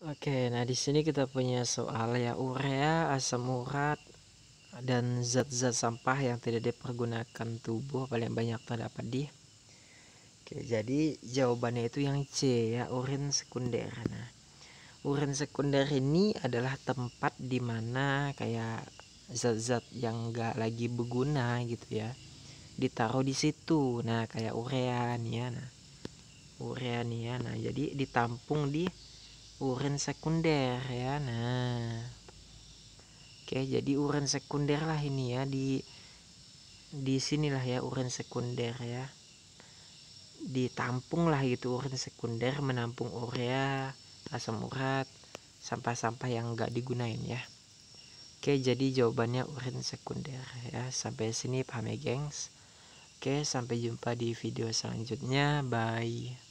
Oke, nah di sini kita punya soal ya, urea, asam urat, dan zat-zat sampah yang tidak dipergunakan tubuh paling banyak terdapat di. Oke, jadi jawabannya itu yang C ya, urin sekunder. Nah, urin sekunder ini adalah tempat dimana kayak zat-zat yang gak lagi berguna gitu ya, ditaruh di situ. Nah, kayak urea nih ya. Nah, urea nih ya. Nah, jadi ditampung di urin sekunder ya. Nah, oke, jadi urin sekunder lah ini ya, di sinilah ya urin sekunder ya. Ditampung lah gitu, urin sekunder menampung urea, asam urat, sampah-sampah yang enggak digunain ya. Oke, jadi jawabannya urin sekunder ya. Sampai sini paham ya, gengs? Oke, sampai jumpa di video selanjutnya. Bye.